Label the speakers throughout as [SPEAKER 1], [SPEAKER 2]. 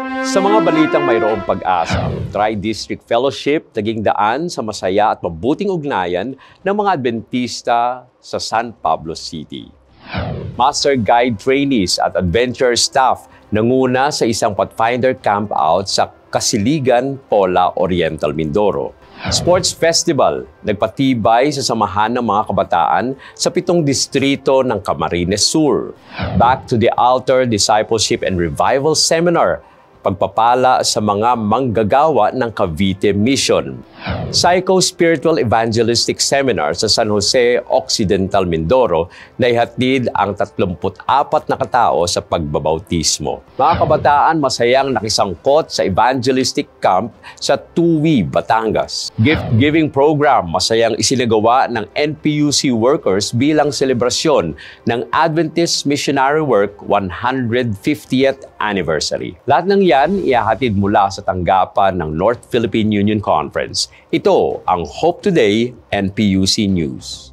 [SPEAKER 1] Sa mga balitang mayroong pag-asa, Tri-District Fellowship naging daan sa masaya at mabuting ugnayan ng mga Adventista sa San Pablo City. Master Guide Trainees at Adventure Staff nanguna sa isang Pathfinder Campout sa Kasiligan, Pola, Oriental Mindoro. Sports Festival, nagpatibay sa samahan ng mga kabataan sa 7 distrito ng Camarines Sur. Back to the Altar Discipleship and Revival Seminar, pagpapala sa mga manggagawa ng Cavite Mission. Psycho-Spiritual Evangelistic Seminar sa San Jose Occidental, Mindoro na ihatid ang 34 na katao sa pagbabautismo. Mga kabataan masayang nakisangkot sa evangelistic camp sa Tuwi, Batangas. Gift-giving program masayang isinagawa ng NPUC workers bilang selebrasyon ng Adventist Missionary Work 150th Anniversary. Lahat ng yan ihahatid mula sa tanggapan ng North Philippine Union Conference. Ito ang Hope Today NPUC News.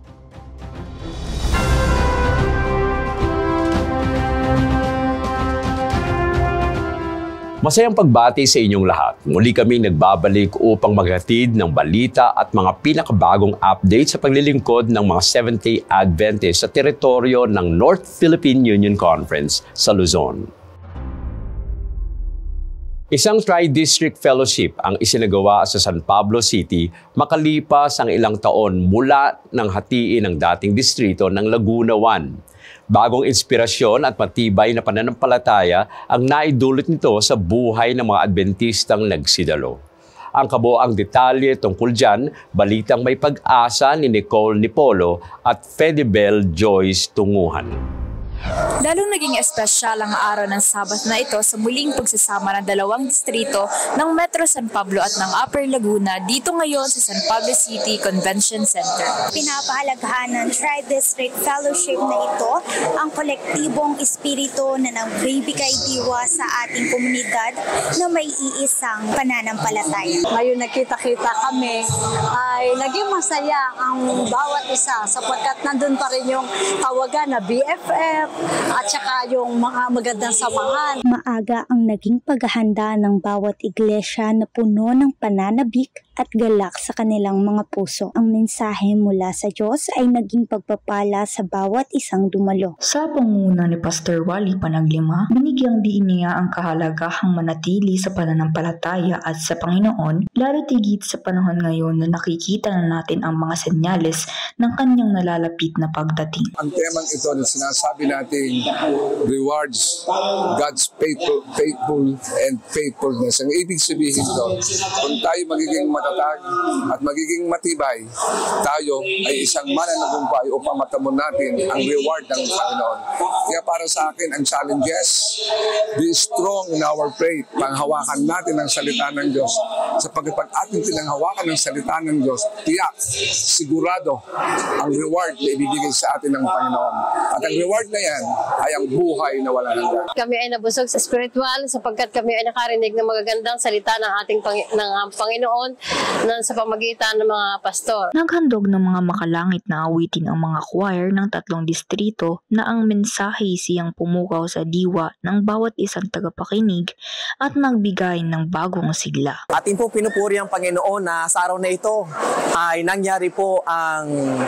[SPEAKER 1] Masayang pagbati sa inyong lahat. Muli kaming nagbabalik upang maghatid ng balita at mga pinakabagong update sa paglilingkod ng mga Seventh-day Adventist sa teritoryo ng North Philippine Union Conference sa Luzon. Isang Tri-District Fellowship ang isinagawa sa San Pablo City makalipas ang ilang taon mula ng hatiin ng dating distrito ng Laguna 1. Bagong inspirasyon at matibay na pananampalataya ang naidulot nito sa buhay ng mga Adventistang nagsidalo. Ang kabuoang detalye tungkol dyan, balitang may pag-asa ni Nicole Nipolo at Fedibel Joyce Tunguhan.
[SPEAKER 2] Lalong naging espesyal ang araw ng Sabat na ito sa muling pagsasama ng 2 distrito ng Metro San Pablo at ng Upper Laguna dito ngayon sa San Pablo City Convention Center.
[SPEAKER 3] Pinapahalagahan ng Tri-District Fellowship na ito ang kolektibong espiritu na nagbibigay diwa sa ating komunidad na may iisang pananampalataya.
[SPEAKER 4] Ngayon nakita-kita kami ay naging masaya ang bawat isa sapagkat nandun pa rin yung tawagan na BFF at saka yung mga magandang samahan.
[SPEAKER 3] Maaga ang naging paghahanda ng bawat iglesia na puno ng pananabik at galak sa kanilang mga puso. Ang mensahe mula sa Diyos ay naging pagpapala sa bawat isang dumalo.
[SPEAKER 5] Sa pangunguna ni Pastor Wally Panaglima, binigyang diin niya ang kahalagahang manatili sa pananampalataya at sa Panginoon, lalo tigit sa panahon ngayon na nakikita na natin ang mga senyales ng kanyang nalalapit na pagdating.
[SPEAKER 6] Ang temang ito na sinasabi natin, rewards God's faithful and faithfulness. Ang ibig sabihin ito, kung tayo magiging matatag at magiging matibay, tayo ay isang mananagumpay upang matamon natin ang reward ng Panginoon. Kaya para sa akin, ang challenges, be strong in our faith. Panghawakan natin ang salita ng Diyos. Sapagkat pag ating pinanghawakan ng salita ng Diyos, tiyak, sigurado ang reward na ibibigay sa atin ng Panginoon. At ang reward na yan ay ang buhay na wala hanggan.
[SPEAKER 7] Kami ay nabusog sa spiritual sapagkat kami ay nakarinig ng magagandang salita ng ating Panginoon sa pamagitan ng mga pastor.
[SPEAKER 5] Naghandog ng mga makalangit na awitin ang mga choir ng 3 distrito na ang mensahe siyang pumukaw sa diwa ng bawat isang tagapakinig at nagbigay ng bagong sigla.
[SPEAKER 8] Atin po pinupuri ang Panginoon na sa araw na ito ay nangyari po ang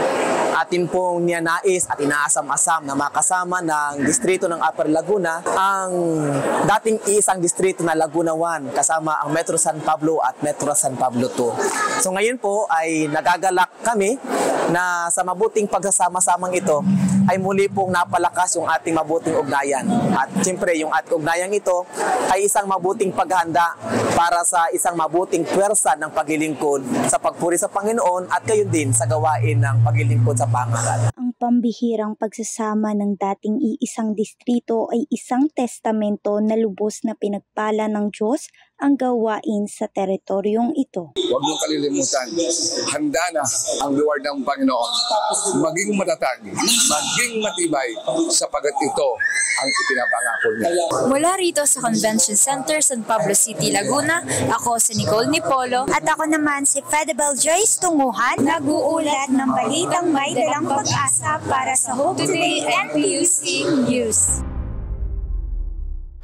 [SPEAKER 8] atin pong niyanais at inaasam-asam na makasama ng distrito ng Upper Laguna ang dating isang distrito na Laguna 1 kasama ang Metro San Pablo at Metro San Pablo 2. So ngayon po ay nagagalak kami na sa mabuting pagsasama-samang ito ay muli pong napalakas yung ating mabuting ugnayan. At siyempre yung ating ugnayan ito ay isang mabuting paghanda para sa isang mabuting pwersa ng paglilingkod sa pagpuri sa Panginoon at gayon din sa gawain ng paglilingkod sa pangalan.
[SPEAKER 3] Ang pambihirang pagsasama ng dating iisang distrito ay isang testamento na lubos na pinagpala ng Diyos ang gawain sa teritoryong ito.
[SPEAKER 6] Huwag mong kalilimutan, handa na ang reward ng Panginoon. Maging matatag, maging matibay sapagat ito ang ipinapangako niya.
[SPEAKER 2] Mula rito sa Convention Center, San Pablo City, Laguna, ako si Nicole Nipolo.
[SPEAKER 3] At ako naman si Fedibel Joyce Tunguhan, nag-uulat ng balitang may dalang pag-asa para sa Hope Today NPUC News.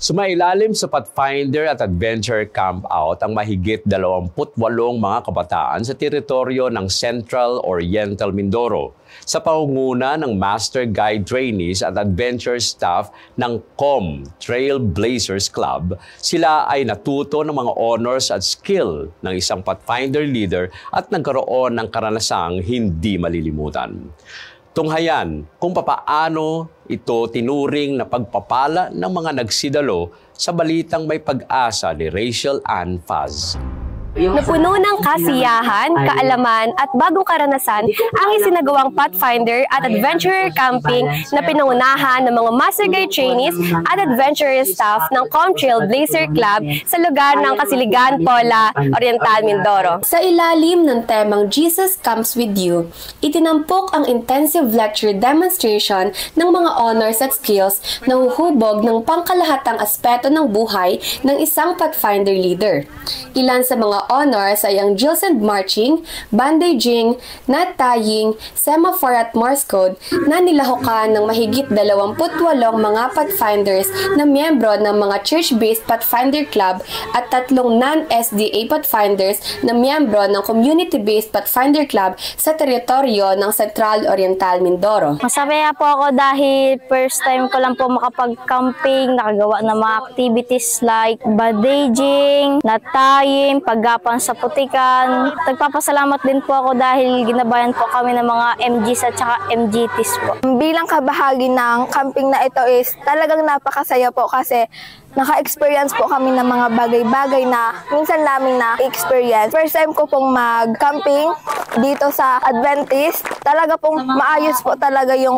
[SPEAKER 1] Sumailalim sa Pathfinder at Adventure Camp Out ang mahigit 28 mga kabataan sa teritoryo ng Central Oriental Mindoro sa pangunguna ng Master Guide Trainees at Adventure Staff ng COM Trailblazers Club. Sila ay natuto ng mga honors at skill ng isang Pathfinder leader at nagkaroon ng karanasang hindi malilimutan. Tunghayan kung papaano ito tinuring na pagpapala ng mga nagsidalo sa balitang may pag-asa ni Rachel Ann Faz.
[SPEAKER 9] Napuno ng kasiyahan, kaalaman at bagong karanasan ang isinagawang Pathfinder at Adventurer Camping na pinangunahan ng mga Master Guide Trainees at Adventurer Staff ng COM Trailblazer Club sa lugar ng Kasiligan, Pola, Oriental, Mindoro. Sa ilalim ng temang Jesus Comes With You, itinampok ang intensive lecture demonstration ng mga honors at skills na huhubog ng pangkalahatang aspeto ng buhay ng isang Pathfinder leader. Ilan sa mga honors ay ang drills and marching, bandaging, knot tying, semaphore at Morse code na nilahukan ng mahigit 28 mga Pathfinders na miyembro ng mga church-based Pathfinder Club at 3 non-SDA Pathfinders na miyembro ng community-based Pathfinder Club sa teritoryo ng Central Oriental Mindoro.
[SPEAKER 10] Masaya po ako dahil first time ko lang po makapag-camping, nakagawa ng mga activities like bandaging, knot tying, paggapan sa putikan. Nagpapasalamat din po ako dahil ginabayan po kami ng mga MGs at saka MGTs po.
[SPEAKER 9] Bilang kabahagi ng camping na ito is talagang napakasaya po kasi naka-experience po kami ng mga bagay-bagay na minsan namin na-experience. First time ko pong mag-camping dito sa Adventist. Talaga pong maayos po talaga yung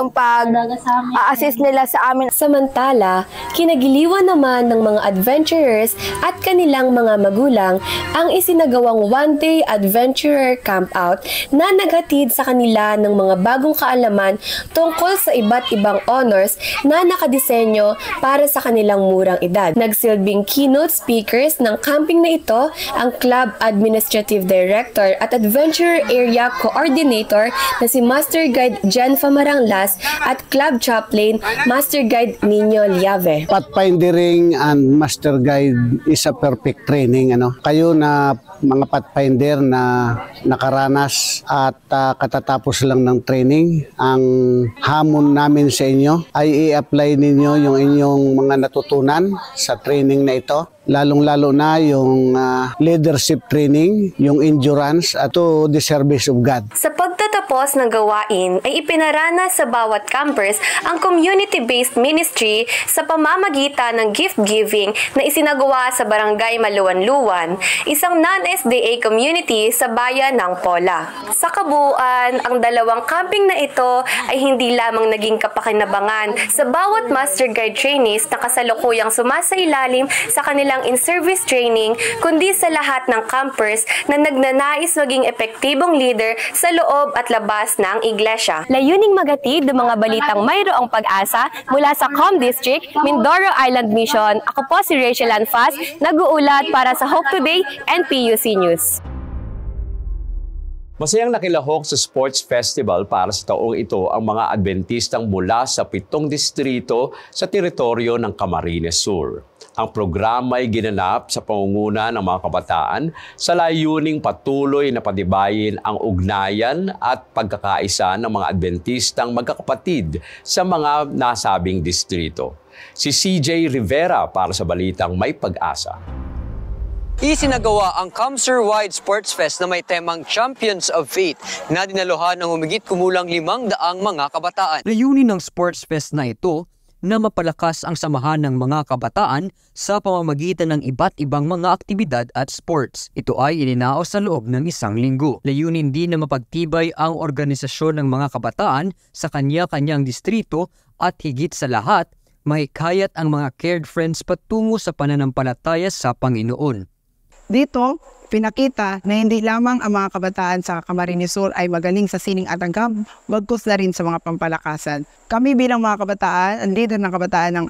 [SPEAKER 9] pag-assist nila sa amin.
[SPEAKER 11] Samantala, kinagiliwan naman ng mga adventurers at kanilang mga magulang ang isinagawang one-day adventurer camp out na naghatid sa kanila ng mga bagong kaalaman tungkol sa iba't ibang honors na nakadisenyo para sa kanilang murang edad. Nagsilbing keynote speakers ng camping na ito ang Club Administrative Director at Adventure Area Coordinator na si Master Guide Jen Famaranglas at Club Chaplain Master Guide Nino Liave.
[SPEAKER 12] Pathfindering and Master Guide is a perfect training. Kayo na mga Pathfinder na nakaranas at katatapos lang ng training, ang hamon namin sa inyo ay i-apply ninyo yung inyong mga natutunan sa training na ito. Lalong-lalo na yung leadership training, yung endurance at to the service of God.
[SPEAKER 9] Sa pagtatapos ng gawain ay ipinaranas sa bawat campers ang community-based ministry sa pamamagitan ng gift giving na isinagawa sa Barangay Maluwan-Luwan, isang non-SDA community sa bayan ng Pola. Sa kabuuan, ang dalawang camping na ito ay hindi lamang naging kapakinabangan sa bawat Master Guide Trainees na kasalukuyang sumasailalim sa kanilang in-service training, kundi sa lahat ng campers na nagnanais maging epektibong leader sa loob at labas ng iglesia. Layuning magatid ng mga balitang mayroong pag-asa mula sa COM District, Mindoro Island Mission. Ako po si Rachel Ann Faz, nag-uulat para sa Hope Today and PUC News.
[SPEAKER 1] Masayang nakilahok sa Sports Festival para sa taong ito ang mga Adventistang mula sa 7 distrito sa teritoryo ng Camarines Sur. Ang programa ay ginanap sa pangunguna ng mga kabataan sa layuning patuloy na patibayin ang ugnayan at pagkakaisa ng mga Adventistang magkakapatid sa mga nasabing distrito. Si CJ Rivera para sa balitang May Pag-asa.
[SPEAKER 13] Isinagawa ang Kamsur-wide Sports Fest na may temang Champions of Faith na dinaluhan ng humigit kumulang 500 mga kabataan.
[SPEAKER 14] Layunin ng Sports Fest na ito na mapalakas ang samahan ng mga kabataan sa pamamagitan ng iba't ibang mga aktibidad at sports. Ito ay ininao sa loob ng 1 linggo. Layunin din na mapagtibay ang organisasyon ng mga kabataan sa kanya-kanyang distrito at higit sa lahat, mahikayat ang mga cared friends patungo sa pananampalataya sa Panginoon.
[SPEAKER 15] Dito, pinakita na hindi lamang ang mga kabataan sa Camarines Sur ay magaling sa sining at anggam, bagkus na rin sa mga pampalakasan. Kami bilang mga kabataan, ang leader ng kabataan ng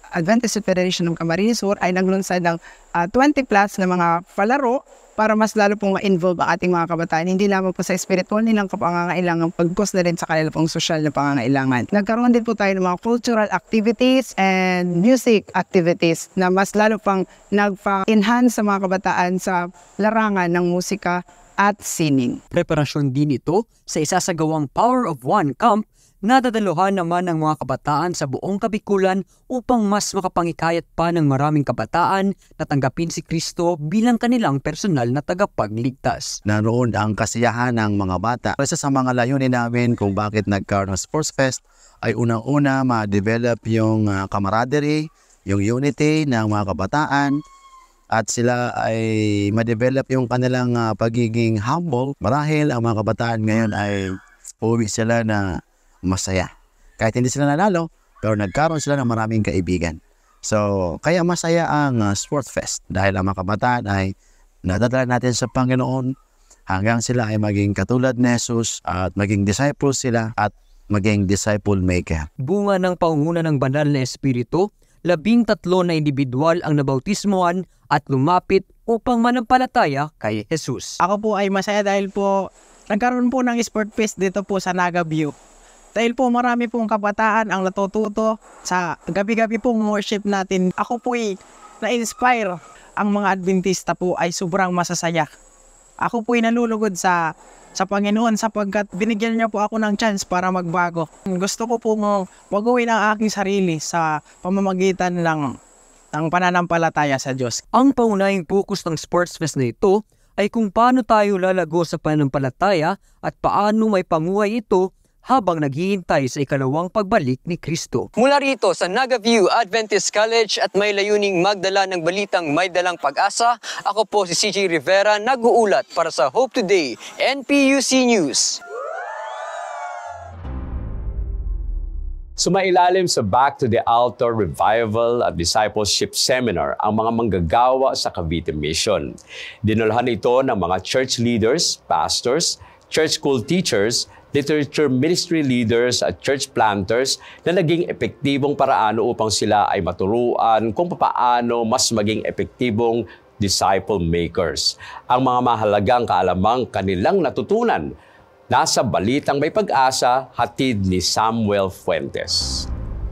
[SPEAKER 15] Adventist Federation ng Camarines Sur ay naglunsad ng 20 plus na mga palaro para mas lalo pong ma-involve ang ating mga kabataan, hindi lamang po sa spiritual nilang kapangangailangan, pagkos na rin sa kanila pong social na pangangailangan. Nagkaroon din po tayo ng mga cultural activities and music activities na mas lalo pang nagpa-enhance sa mga kabataan sa larangan ng musika at sining.
[SPEAKER 14] Preparasyon din ito sa isasagawang Power of One Camp na dadaluhan naman ng mga kabataan sa buong Kabikulan upang mas makapangikayat pa ng maraming kabataan na tanggapin si Kristo bilang kanilang personal na tagapagligtas.
[SPEAKER 16] Naroon ang kasiyahan ng mga bata. Isa sa mga layunin namin kung bakit nagkaroon ng Sports Fest ay unang-una ma-develop yung camaraderie, yung unity ng mga kabataan, at sila ay ma-develop yung kanilang pagiging humble. Marahil ang mga kabataan ngayon ay uwi sila na masaya. Kahit hindi sila nanalo, pero nagkaroon sila ng maraming kaibigan. So, kaya masaya ang Sports Fest dahil ang mga kabataan ay nadadala natin sa Panginoon hanggang sila ay maging katulad ni Jesus at maging disciples sila at maging disciple maker.
[SPEAKER 14] Bunga ng pangunguna ng Banal na Espiritu, 13 na individual ang nabautismohan at lumapit upang manampalataya kay Jesus.
[SPEAKER 17] Ako po ay masaya dahil po nagkaroon po ng Sport Fest dito po sa Naga View. Dahil po marami pong kabataan ang natututo sa gabi-gabi pong worship natin. Ako po ay na-inspire. Ang mga Adventista po ay sobrang masasaya. Ako po ay nalulugod sa Panginoon sapagkat binigyan niya po ako ng chance para magbago. Gusto ko po baguhin ang aking sarili sa pamamagitan ng pananampalataya sa Diyos.
[SPEAKER 14] Ang pangunahing focus ng Sports Fest na ito ay kung paano tayo lalago sa pananampalataya at paano may pamuhay ito habang naghihintay sa ikalawang pagbalik ni Kristo.
[SPEAKER 13] Mula rito sa Naga View Adventist College at may layuning magdala ng balitang may dalang pag-asa, ako po si CJ Rivera, nag-uulat para sa Hope Today, NPUC News.
[SPEAKER 1] Sumailalim sa Back to the Altar Revival at Discipleship Seminar ang mga manggagawa sa Cavite Mission. Dinulhan ito ng mga church leaders, pastors, church school teachers, literature ministry leaders at church planters na naging epektibong paraan upang sila ay maturuan kung paano mas maging epektibong disciple makers. Ang mga mahalagang kaalamang kanilang natutunan nasa Balitang May Pag-asa, hatid ni Samuel Fuentes.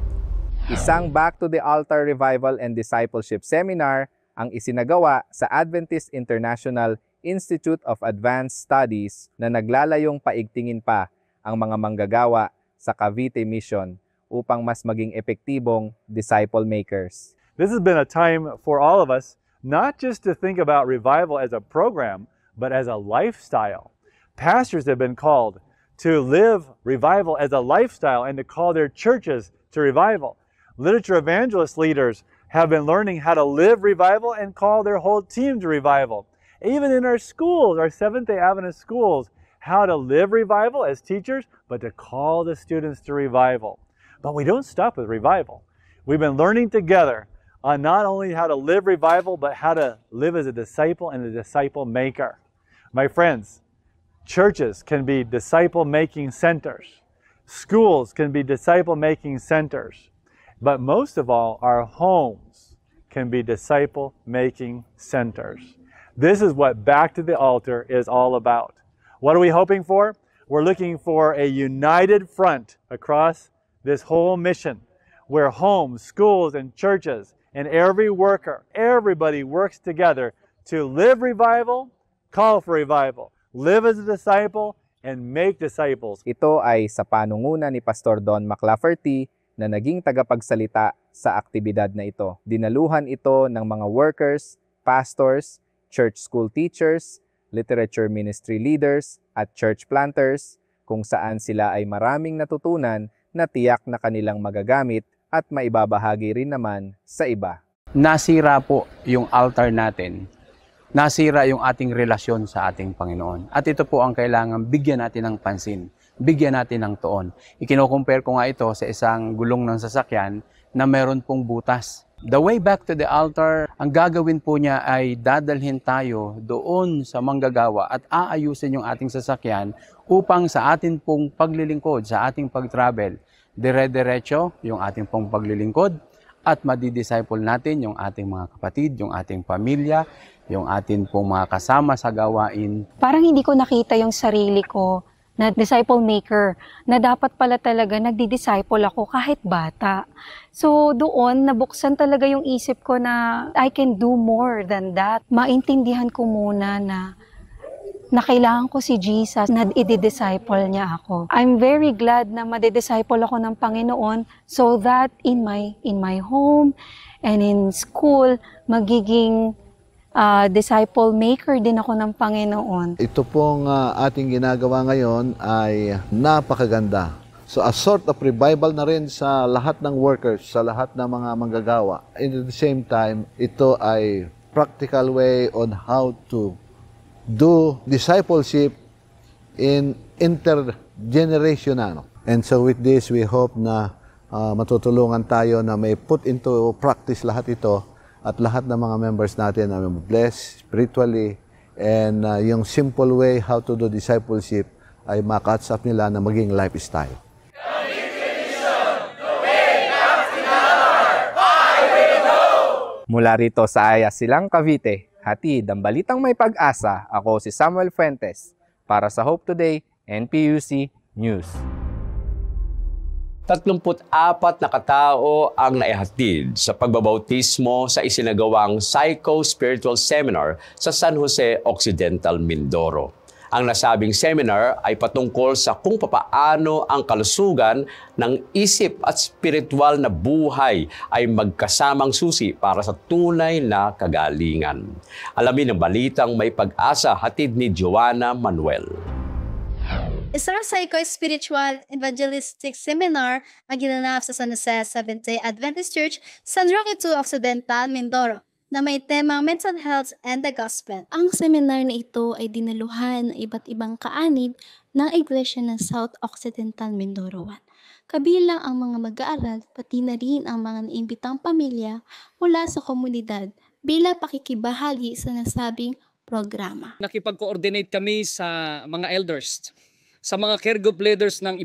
[SPEAKER 18] Isang Back to the Altar Revival and Discipleship Seminar ang isinagawa sa Adventist International Institute of Advanced Studies na naglalayong paigtingin pa ang mga manggagawa sa Cavite Mission upang mas maging epektibong disciple makers.
[SPEAKER 19] This has been a time for all of us not just to think about revival as a program, but as a lifestyle. Pastors have been called to live revival as a lifestyle and to call their churches to revival. Literature evangelist leaders have been learning how to live revival and call their whole team to revival. Even in our schools, our Seventh-day Adventist schools, how to live revival as teachers, but to call the students to revival. But we don't stop with revival. We've been learning together on not only how to live revival, but how to live as a disciple and a disciple maker. My friends, churches can be disciple-making centers. Schools can be disciple-making centers. But most of all, our homes can be disciple-making centers. This is what Back to the Altar is all about. What are we hoping for? We're looking for a united front across this whole mission, where homes, schools, and churches, and every worker, everybody works together to live revival, call for revival, live as a disciple, and make disciples.
[SPEAKER 18] Ito ay sa panunguna ni Pastor Don McLafferty na naging tagapagsalita sa aktibidad na ito. Dinaluhan ito ng mga workers, pastors, church school teachers, literature ministry leaders, at church planters, kung saan sila ay maraming natutunan na tiyak na kanilang magagamit at maibabahagi rin naman sa iba.
[SPEAKER 20] Nasira po yung altar natin. Nasira yung ating relasyon sa ating Panginoon. At ito po ang kailangan bigyan natin ng pansin, bigyan natin ng tuon. Ikino-compare ko nga ito sa isang gulong ng sasakyan na meron pong butas. The way back to the altar, ang gagawin po niya ay dadalhin tayo doon sa manggagawa at aayusin yung ating sasakyan upang sa atin pong paglilingkod, sa ating pag-travel, dire-diretso yung ating pong paglilingkod at madidisciple natin yung ating mga kapatid, yung ating pamilya, yung ating pong mga kasama sa gawain.
[SPEAKER 21] Parang hindi ko nakita yung sarili ko na disciple maker, na dapat pala talaga nagdi-disciple ako kahit bata. So doon, nabuksan talaga yung isip ko na I can do more than that. Maintindihan ko muna na kailangan ko si Jesus na i-disciple niya ako. I'm very glad na madi-disciple ako ng Panginoon so that in my home and in school, magiging disciple maker din ako ng Panginoon.
[SPEAKER 22] Ito pong ating ginagawa ngayon ay napakaganda. So a sort of revival na rin sa lahat ng workers, sa lahat ng mga manggagawa. And at the same time, ito ay practical way on how to do discipleship in intergenerational. And so with this, we hope na matutulungan tayo na may put into practice lahat ito at lahat ng mga members natin na blessed spiritually and yung simple way how to do discipleship ay makatch up nila na maging lifestyle.
[SPEAKER 18] Mula rito sa Ayas Silang, Cavite, hatid ang balitang may pag-asa. Ako si Samuel Fuentes para sa Hope Today NPUC News.
[SPEAKER 1] 34 na katao ang naihatid sa pagbabautismo sa isinagawang Psycho-Spiritual Seminar sa San Jose Occidental, Mindoro. Ang nasabing seminar ay patungkol sa kung papaano ang kalusugan ng isip at spiritual na buhay ay magkasamang susi para sa tunay na kagalingan. Alamin ang balitang may pag-asa, hatid ni Joanna Manuel.
[SPEAKER 23] Isang psycho-spiritual evangelistic seminar ang ginanap sa San Jose Seventh-day Adventist Church, San Roque II Occidental, Mindoro, na may temang Mental Health and the Gospel.
[SPEAKER 24] Ang seminar na ito ay dinaluhan ng iba't ibang kaanib ng Iglesia ng South Occidental Mindoro 1. Kabilang ang mga mag-aaral, pati na rin ang mga naimbitang pamilya mula sa komunidad bilang pakikibahagi sa nasabing programa.
[SPEAKER 25] Nakipag-coordinate kami sa mga elders, sa mga care group leaders ng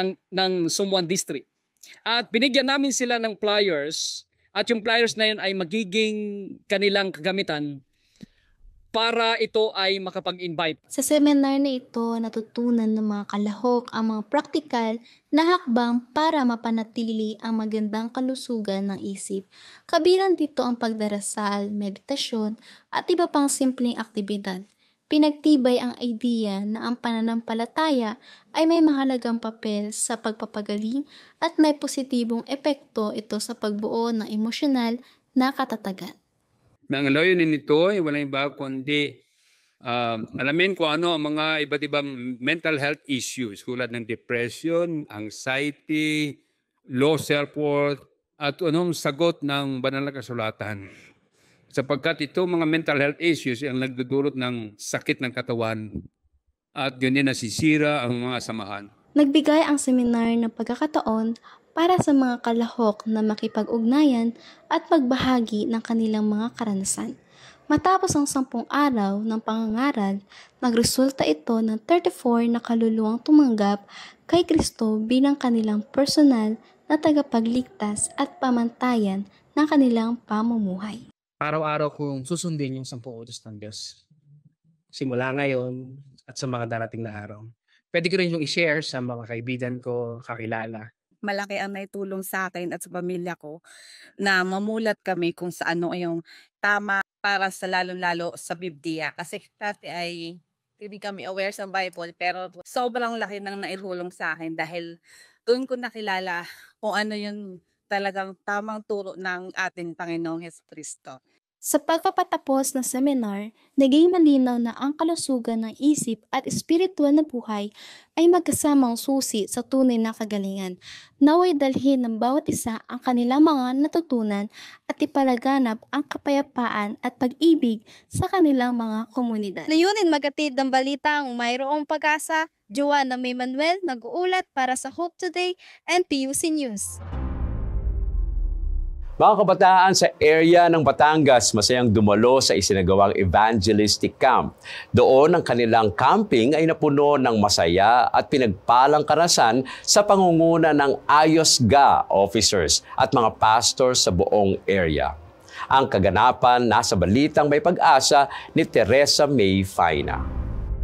[SPEAKER 25] Sumwan District. At binigyan namin sila ng flyers. At yung flyers na yun ay magiging kanilang kagamitan para ito ay makapag-invite.
[SPEAKER 24] Sa seminar na ito, natutunan ng mga kalahok ang mga praktikal na hakbang para mapanatili ang magandang kalusugan ng isip. Kabilang dito ang pagdarasal, meditasyon at iba pang simpleng aktibidad. Pinagtibay ang idea na ang pananampalataya ay may mahalagang papel sa pagpapagaling at may positibong epekto ito sa pagbuo ng emosyonal na katatagan.
[SPEAKER 26] Ang layunin nito ay walang iba kundi alamin kung ano ang mga iba't ibang mental health issues tulad ng depression, anxiety, low self-worth at anong sagot ng banal na kasulatan. Sapagkat ito mga mental health issues ang nagdudulot ng sakit ng katawan at ganyan nasisira ang mga samahan.
[SPEAKER 24] Nagbigay ang seminar ng pagkakataon para sa mga kalahok na makipag-ugnayan at magbahagi ng kanilang mga karanasan. Matapos ang 10 araw ng pangangaral, nagresulta ito ng 34 na kaluluwang tumanggap kay Kristo bilang kanilang personal na tagapagligtas at pamantayan ng kanilang pamumuhay.
[SPEAKER 27] Araw-araw kong susundin yung 10 utos ng Diyos. Simula ngayon at sa mga darating na araw. Pwede ko rin yung i-share sa mga kaibigan ko, kakilala.
[SPEAKER 28] Malaki ang naitulong sa akin at sa pamilya ko na mamulat kami kung sa ano yung tama para sa lalong-lalo sa Biblia. Kasi dati ay hindi kami aware sa Bible pero sobrang laki ng naitulong sa akin dahil doon ko nakilala kung ano yung talagang tamang turo ng ating Panginoong Jesucristo.
[SPEAKER 24] Sa pagpapatapos ng seminar, naging malinaw na ang kalusugan ng isip at espiritual na buhay ay magkasamang susi sa tunay na kagalingan. Naway dalhin ng bawat isa ang kanilang mga natutunan at ipalaganap ang kapayapaan at pag-ibig sa kanilang mga komunidad.
[SPEAKER 23] Layunin magatid ng balitang mayroong pag-asa. Joanna Manuel nag-uulat para sa Hope Today NPUC News.
[SPEAKER 1] Mga kabataan sa area ng Batangas, masayang dumalo sa isinagawang evangelistic camp. Doon ang kanilang camping ay napuno ng masaya at pinagpalang karanasan sa pangunguna ng AYOSGA officers at mga pastors sa buong area. Ang kaganapan nasa balitang may pag-asa ni Teresa May Faina.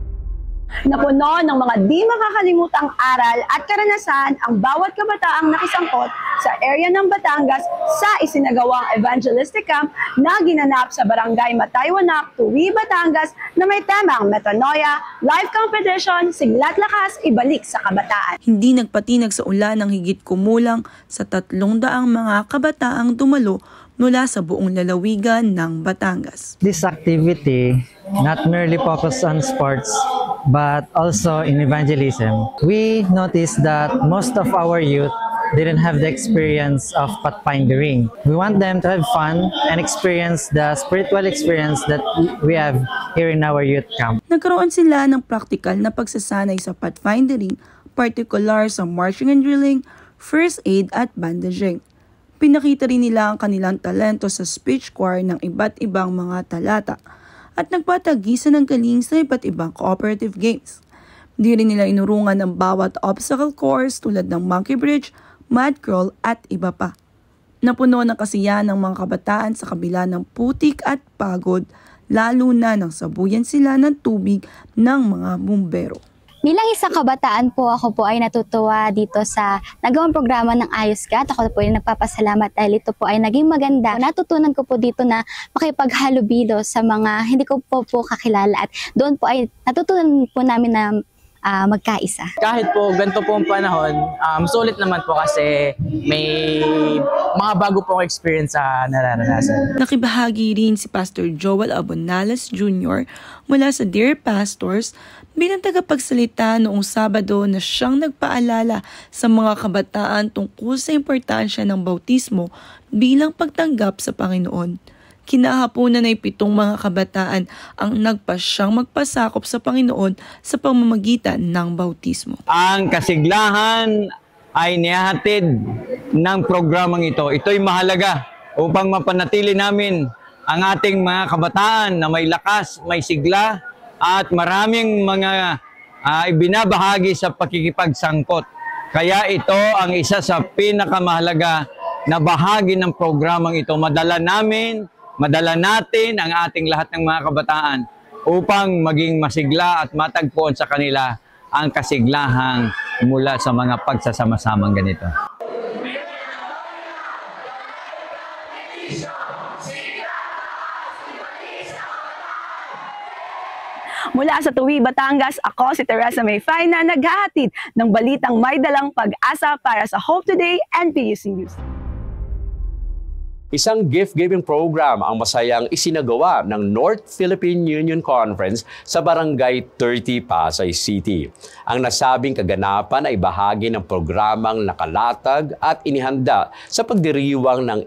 [SPEAKER 2] Napuno ng mga di makakalimutang aral at karanasan ang bawat kabataang nakisangkot sa area ng Batangas sa isinagawang evangelistic camp na ginanap sa Barangay Mataywanak, Tuwi, Batangas na may temang Metanoia, Life Competition, Sigla't Lakas, Ibalik sa Kabataan.
[SPEAKER 3] Hindi nagpatinag sa ulan ng higit kumulang sa 300 mga kabataang dumalo mula sa buong lalawigan ng Batangas.
[SPEAKER 4] This activity not merely focused on sports but also in evangelism. We noticed that most of our youth didn't have the experience of pathfinding. We want them to have fun and experience the spiritual experience that we have here in our youth camp.
[SPEAKER 3] Nagkaroon sila ng practical na pagsasanay sa pathfinding, particular sa marching and drilling, first aid at bandaging. Pinakita rin nila ang kanilang talento sa speech choir ng iba't ibang mga talata at nagpatagisan ng galing sa iba't ibang cooperative games. Di rin nila inurungan ang bawat obstacle course tulad ng monkey bridge, mud crawl at iba pa. Napuno ng kasiyahan ng mga kabataan sa kabila ng putik at pagod, lalo na nang sabuyan sila ng tubig ng mga bumbero.
[SPEAKER 5] Bilang isang kabataan po, ako po ay natutuwa dito sa nagawang programa ng AYOSGA at ako po ay nagpapasalamat dahil ito po ay naging maganda. Natutunan ko po dito na makipaghalubilo sa mga hindi ko po kakilala at doon po ay natutunan po namin na magkaisa.
[SPEAKER 6] Kahit po ganito po ang panahon, sulit naman po kasi may mga bago pong experience sa nararanasan.
[SPEAKER 3] Nakibahagi rin si Pastor Joel Abonales Jr. mula sa Dear Pastors bilang tagapagsalita noong Sabado na siyang nagpaalala sa mga kabataan tungkol sa importansya ng bautismo bilang pagtanggap sa Panginoon. Kinahaponan ay 7 mga kabataan ang nagpasyang magpasakop sa Panginoon sa pamamagitan ng bautismo.
[SPEAKER 7] Ang kasiglahan ay nihahatid ng programang ito. Ito'y mahalaga upang mapanatili namin ang ating mga kabataan na may lakas, may sigla, at maraming mga ibinabahagi sa pakikipagsangkot. Kaya ito ang isa sa pinakamahalaga na bahagi ng programang ito. Madala natin ang ating lahat ng mga kabataan upang maging masigla at matagpuan sa kanila ang kasiglahang mula sa mga pagsasama-samang ganito.
[SPEAKER 2] Mula sa Tuwi, Batangas, ako si Teresa May Faina, naghahatid ng balitang may dalang pag-asa para sa Hope Today and PUC News.
[SPEAKER 1] Isang gift-giving program ang masayang isinagawa ng North Philippine Union Conference sa Barangay 30, Pasay City. Ang nasabing kaganapan ay bahagi ng programang nakalatag at inihanda sa pagdiriwang ng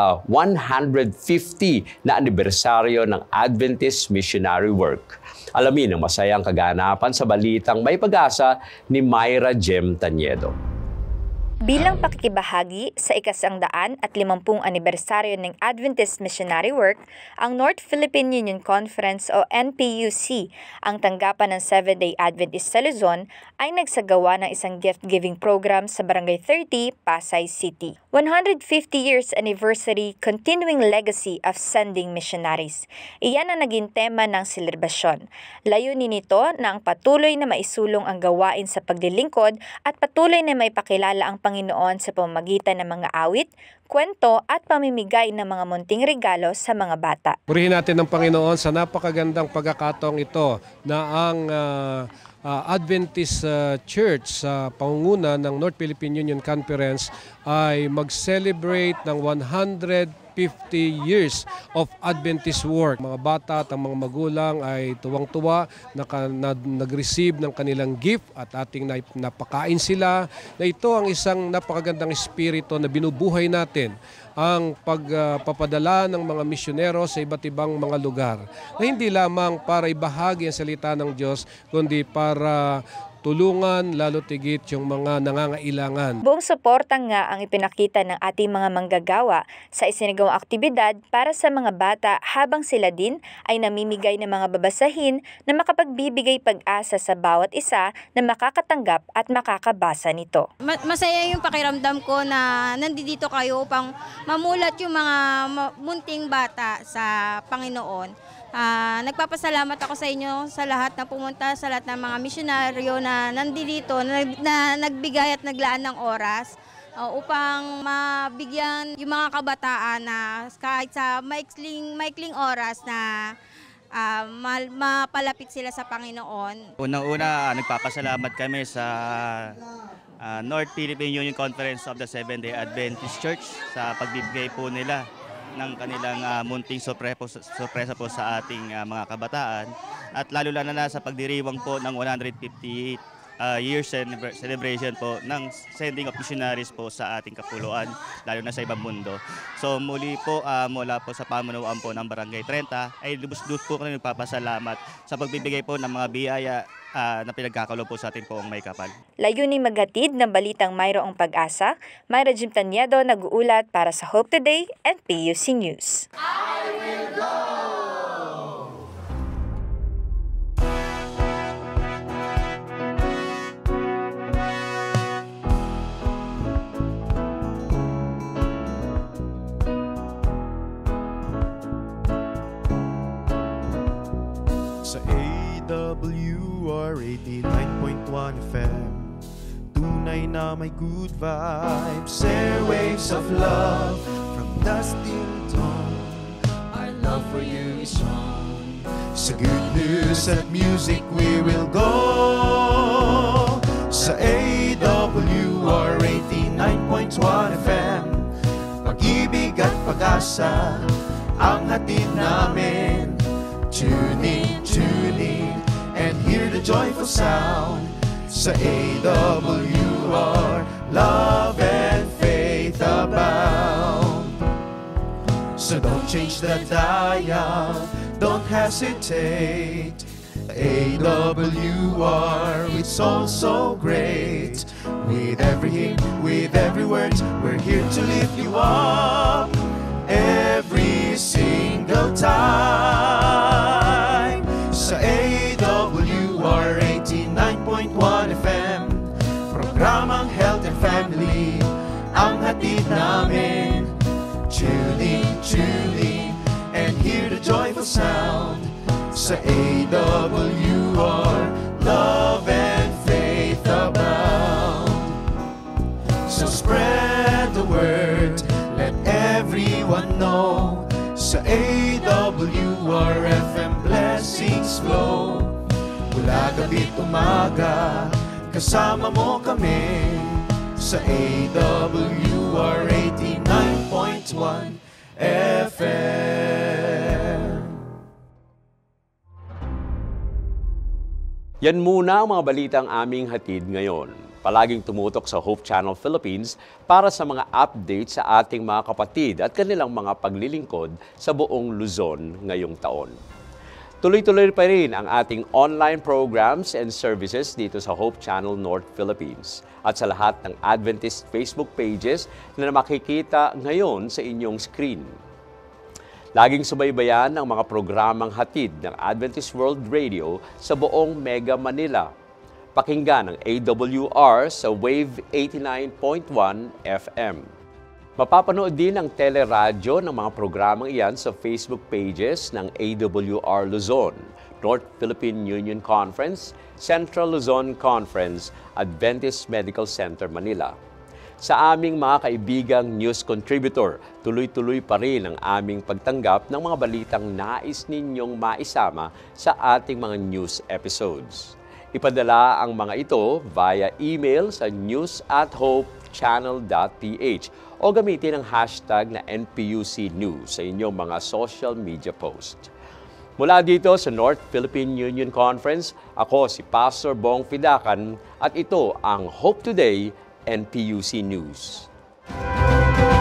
[SPEAKER 1] ika-150 na anibersaryo ng Adventist Missionary Work. Alamin ang masayang kaganapan sa balitang may pag-asa ni Myra Jem Taniedo.
[SPEAKER 8] Bilang pakikibahagi sa ika-150 anibersaryo ng Adventist Missionary Work, ang North Philippine Union Conference o NPUC, ang tanggapan ng Seventh-day Adventist sa Luzon, ay nagsagawa ng isang gift-giving program sa Barangay 30, Pasay City. 150 years anniversary continuing legacy of sending missionaries. Iyan ang naging tema ng selebrasyon. Layunin nito na ang patuloy na maisulong ang gawain sa paglilingkod at patuloy na may pakilala ang Panginoon sa pamamagitan ng mga awit, kwento at pamimigay ng mga munting regalo sa mga bata.
[SPEAKER 10] Purihin natin ang Panginoon sa napakagandang pagkakataong ito na ang Adventist Church sa pangunguna ng North Philippine Union Conference ay mag-celebrate ng 150 years of Adventist work. Mga bata at ang mga magulang ay tuwang-tuwa na nag-receive ng kanilang gift at ating napakain sila. Na ito ang isang napakagandang espiritu na binubuhay natin, ang pagpapadala ng mga misyonero sa iba't ibang mga lugar. Na hindi lamang para ibahagi ang salita ng Diyos, kundi para tulungan lalo tigit yung mga nangangailangan.
[SPEAKER 8] Buong suporta nga ang ipinakita ng ating mga manggagawa sa isinagawang aktibidad para sa mga bata habang sila din ay namimigay ng mga babasahin na makapagbibigay pag-asa sa bawat isa na makakatanggap at makakabasa nito.
[SPEAKER 9] Masaya yung pakiramdam ko na nandito kayo upang mamulat yung mga munting bata sa Panginoon. Nagpapasalamat ako sa inyo sa lahat na pumunta, sa lahat ng mga misyonaryo na nandito, na nagbigay at naglaan ng oras upang mabigyan yung mga kabataan na kahit sa maikling oras na mapalapit sila sa Panginoon.
[SPEAKER 11] Unang-una, nagpapasalamat kami sa North Philippine Union Conference of the Seventh-day Adventist Church sa pagbibigay po nila ng kanilang munting sorpresa po sa ating mga kabataan, at lalo na sa pagdiriwang po ng 150 years celebration po ng sending of missionaries po sa ating kapuluan, lalo na sa ibang mundo. So muli po mula po sa pamunuan po ng Barangay 30 ay lubos-lubos po kami nagpapasalamat sa pagbibigay po ng mga biyaya na pinagkakalob po sa atin po ang may kapal.
[SPEAKER 8] Layuning maghatid ng balitang mayroong pag-asa, Mayra Jim Tanyedo nag-uulat para sa Hope Today and PUC News.
[SPEAKER 12] I will go!
[SPEAKER 13] Sa AWR 89.1 FM, tunay na may good vibes, airwaves of love, from dusk till dawn, our love for you is strong. Sa good news at music we will go. Sa AWR 89.1 FM, pag-ibig at pag-asa ang hatid namin. Tune in, and hear the joyful sound. Sa AWR, love and faith abound. So don't change the dial, don't hesitate. AWR, it's all so great. With every hymn, with every word, we're here to lift you up every single time. Sa AWR 89.1 FM, programang Health and Family ang hatid namin. Tune in, and hear the joyful sound. Sa AWR, love and faith abound. So spread the word, let everyone know. Sa AWR FM, blessings flow. Mula gabi't umaga, kasama mo kami. Sa AWR 89.1 FM.
[SPEAKER 1] Yan muna ang mga balitang aming hatid ngayon. Palaging tumutok sa Hope Channel Philippines para sa mga updates sa ating mga kapatid at kanilang mga paglilingkod sa buong Luzon ngayong taon. Tuloy-tuloy pa rin ang ating online programs and services dito sa Hope Channel North Philippines at sa lahat ng Adventist Facebook pages na makikita ngayon sa inyong screen. Laging subaybayan ang mga programang hatid ng Adventist World Radio sa buong Mega Manila. Pakinggan ang AWR sa Wave 89.1 FM. Mapapanood din ang teleradyo ng mga programang iyan sa Facebook pages ng AWR Luzon, North Philippine Union Conference, Central Luzon Conference, Adventist Medical Center, Manila. Sa aming mga kaibigang news contributor, tuloy-tuloy pa rin ang aming pagtanggap ng mga balitang nais ninyong maisama sa ating mga news episodes. Ipadala ang mga ito via email sa news@hopechannel.ph o gamitin ang hashtag na NPUC News sa inyong mga social media post. Mula dito sa North Philippine Union Conference, ako si Pastor Bong Fidacan at ito ang Hope Today NPUC News.